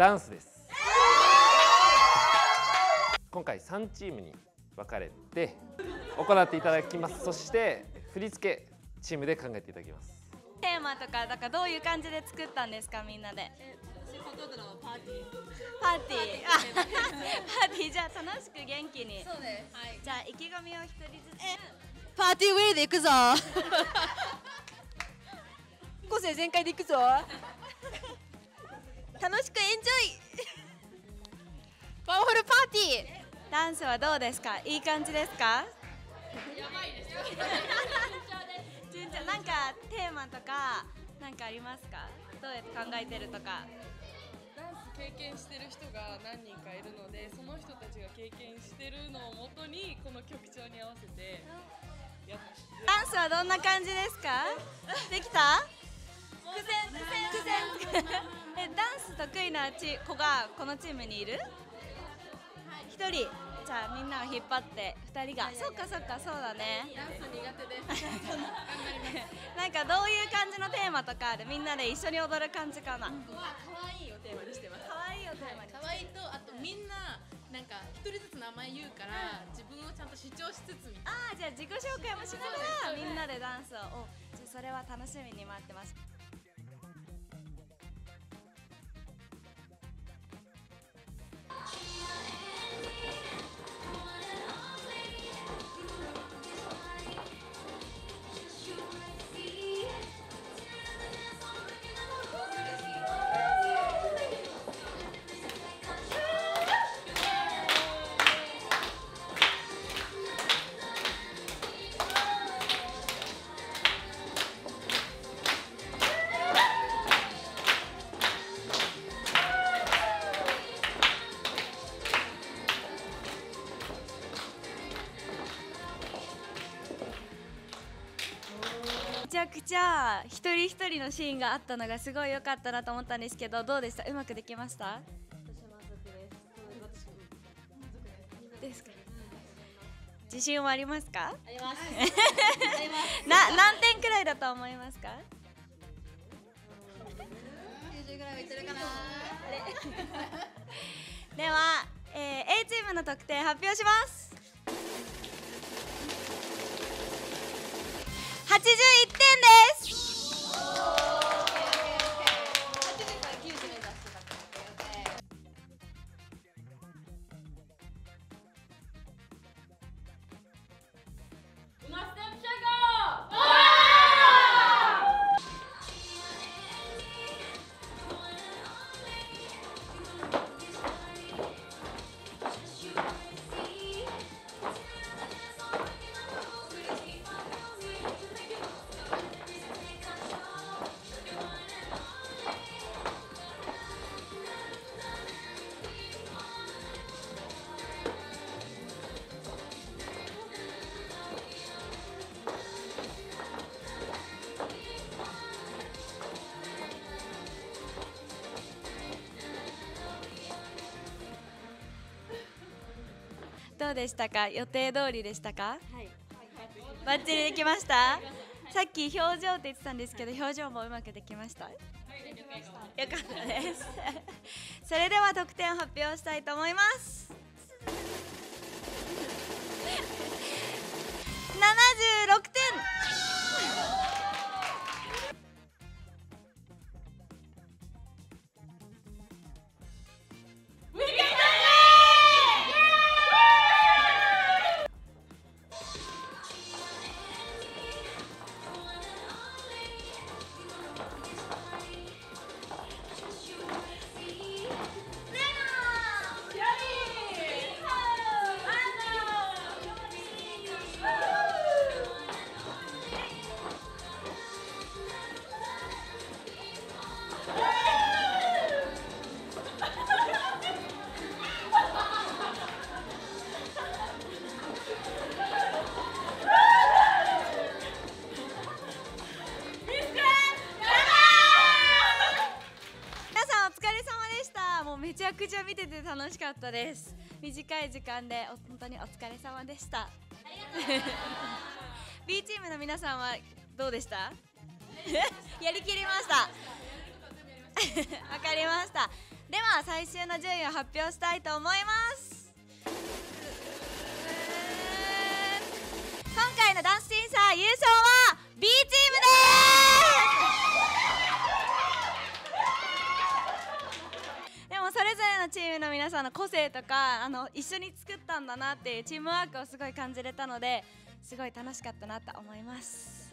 ダンスです。今回3チームに分かれて行っていただきます。そして振り付けチームで考えていただきます。 テーマとかだからどういう感じで作ったんですか、みんなで。パーティーパーティーじゃあ楽しく元気に。そうです、はい、じゃあ意気込みを一人ずつ。 パーティーウェイで行くぞ個性全開で行くぞ楽しくエンジョイパワフルパーティー。 ダンスはどうですか、いい感じですか。 やばいですよ順調。なんかテーマとかなんかありますか、どうやって考えてるとか。 ダンス経験してる人が何人かいるので、その人たちが経験してるのをもとにこの曲調に合わせてやって。 ダンスはどんな感じですか。できた。苦戦ダンス得意な子がこのチームにいる。1人。じゃあみんなを引っ張って2人が。そっかそっか、そうだね。 ダンス苦手ですなんかどういう感じのテーマとかある。みんなで一緒に踊る感じかな。 可愛いをテーマにしてます。 可愛いをテーマに。 可愛いと、あとみんななんか一人ずつ名前言うから自分をちゃんと主張しつつみたいな。 ああ、じゃあ自己紹介もしながらみんなでダンスを。じゃあそれは楽しみに待ってます。めちゃくちゃ一人一人のシーンがあったのがすごい良かったなと思ったんですけど、どうでした。うまくできました。ですか。自信はありますか。 あります何点くらいだと思いますか。 90ぐらいはいってるかな。 では、A チームの得点発表します。81点です。どうでしたか。予定通りでしたか。はい。バッチリできました。さっき表情って言ってたんですけど、表情もうまくできました。よかったです。それでは得点を発表したいと思います。76点。めちゃくちゃ見てて楽しかったです。短い時間で本当にお疲れ様でした。B チームの皆さんはどうでした？やりきりました。わかりました。 では最終の順位を発表したいと思います。今回のダンス審査優勝は B チームです。でもそれぞれのチームの皆さんの個性とか一緒に作ったんだなっていうチームワークをすごい感じれたので、すごい楽しかったなと思います。